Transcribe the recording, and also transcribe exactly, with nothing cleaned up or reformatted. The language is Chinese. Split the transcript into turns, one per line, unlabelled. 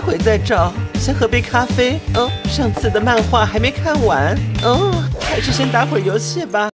会再找。先喝杯咖啡。哦，上次的漫画还没看完。哦，还是先打会儿游戏吧。